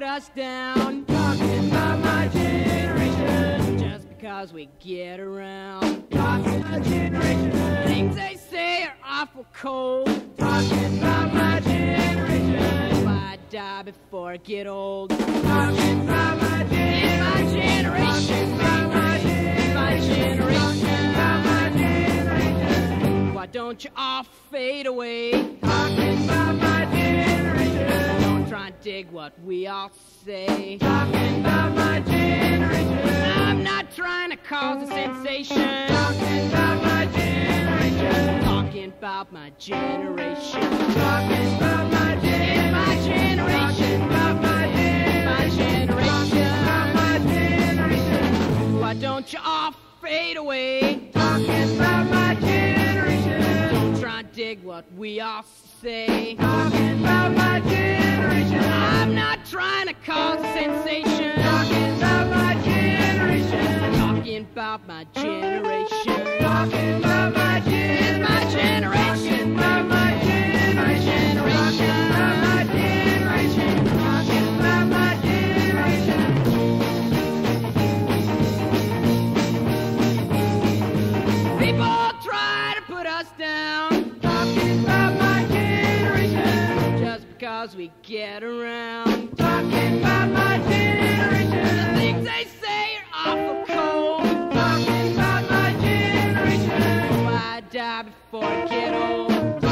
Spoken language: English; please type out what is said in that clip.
us down. Talking about my generation. Just because we get around. Talking about my generation. Things they say are awful cold. Talking about my generation. If I die before I get old. Talking about my generation. In my generation. Talking about my generation. My generation. About my generation. Why don't you all fade away? Talking about my generation. Don't try and dig what we all say. Talking about my generation. I'm not trying to cause a sensation. Talking about my generation. Talking about my generation. Talking about my generation. In my generation. Talking about my generation. My About my generation. Why don't you all fade away? Talking about my generation. Don't try and dig what we all say. Talking about my generation. I'm not trying to cause a sensation. Talking about my generation. Talking about my generation. Talking about my generation. My generation. Talking about my generation. Talking about my generation. Talking about my generation. People try to put us down. Talking about my generation. Just because we get around. Talking about my generation. The things they say are awful cold. Talking about my generation. If I die before I get old.